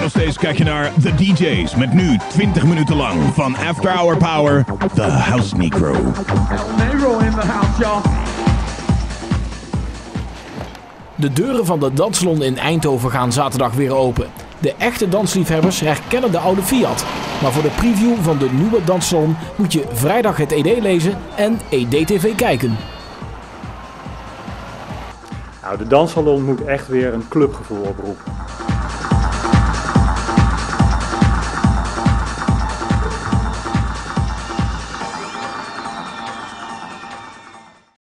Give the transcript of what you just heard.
nog steeds kijk je naar The DJ's met nu 20 minuten lang van After Hour Power, The House Negro. Negro in the house, y'all. De deuren van de danssalon in Eindhoven gaan zaterdag weer open. De echte dansliefhebbers herkennen de oude Fiat. Maar voor de preview van de nieuwe danssalon moet je vrijdag het ED lezen en ED-TV kijken. Nou, de danssalon moet echt weer een clubgevoel oproepen.